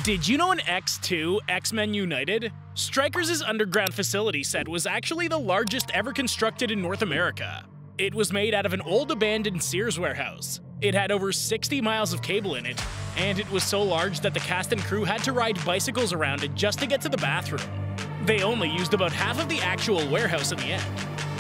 Did you know in X-2, X-Men United? Strykers' underground facility set was actually the largest ever constructed in North America. It was made out of an old abandoned Sears warehouse. It had over 60 miles of cable in it, and it was so large that the cast and crew had to ride bicycles around it just to get to the bathroom. They only used about half of the actual warehouse in the end.